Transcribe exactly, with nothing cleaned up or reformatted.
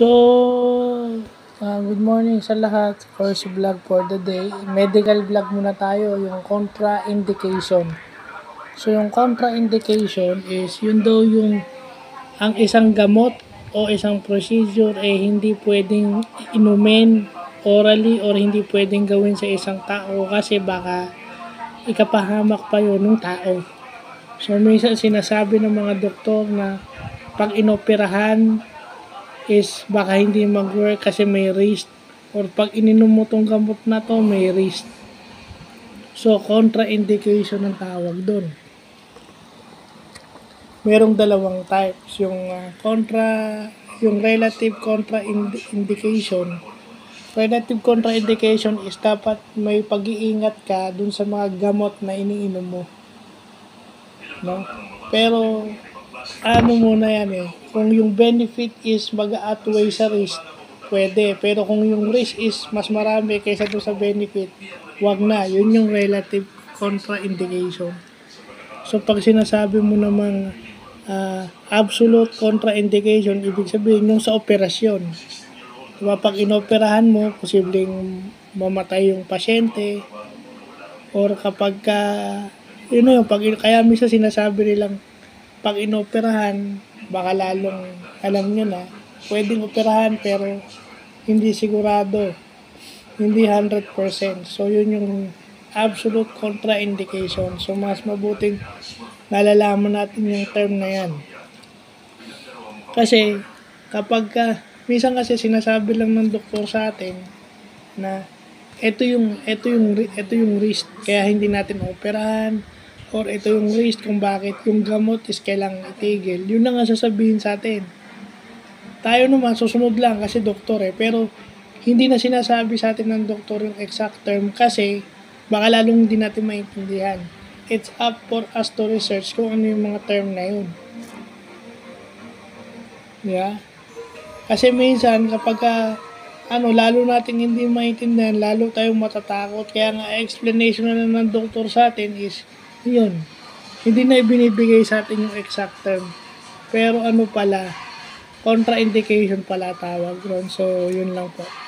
So, ah, good morning sa lahat. First vlog for the day. Medical vlog muna tayo, yung contraindication. So, yung contraindication is yun daw yung ang isang gamot o isang procedure eh hindi pwedeng inumin orally or hindi pwedeng gawin sa isang tao kasi baka ikapahamak pa yun ng tao. So, minsan sinasabi ng mga doktor na pag inoperahan is baka hindi mag-work kasi may risk or pag ininom mo tong gamot na to may risk. So, contraindication ang tawag doon. Merong dalawang types, yung uh, contra, yung relative contraindication. Relative contraindication is dapat may pag-iingat ka dun sa mga gamot na iniinom mo. No? Pero, ano muna yan eh, kung yung benefit is mag-outweigh sa risk, pwede. Pero kung yung risk is mas marami kaysa doon sa benefit, wag na. Yun yung relative contraindication. So, pag sinasabi mo namang uh, absolute contraindication, ibig sabihin yung sa operasyon. Diba, pag inoperahan mo, posibleng mamatay yung pasyente or kapag ka, yun na yung, pag, kaya minsan sinasabi nilang pag inoperahan, baka lalong, alam nyo na, pwedeng operahan pero hindi sigurado, hindi one hundred percent. So, yun yung absolute contraindication. So, mas mabuting nalalaman natin yung term na yan. Kasi, kapag ka, minsan kasi sinasabi lang ng doktor sa atin na ito yung, ito yung, ito yung risk, kaya hindi natin operahan, or ito yung risk kung bakit yung gamot is kailangang itigil. Yun na nga sasabihin sa atin. Tayo naman, susunod lang kasi doktor eh. Pero, hindi na sinasabi sa atin ng doktor yung exact term kasi baka lalong hindi natin maintindihan. It's up for us to research kung ano yung mga term na yun. Yeah? Kasi minsan, kapag ka, ano, lalo natin hindi maintindihan, lalo tayong matatakot. Kaya nga, explanation na lang ng doktor sa atin is, yun, hindi na ibinibigay sa atin yung exact term. Pero ano pala, contraindication pala tawag ron. So, yun lang po.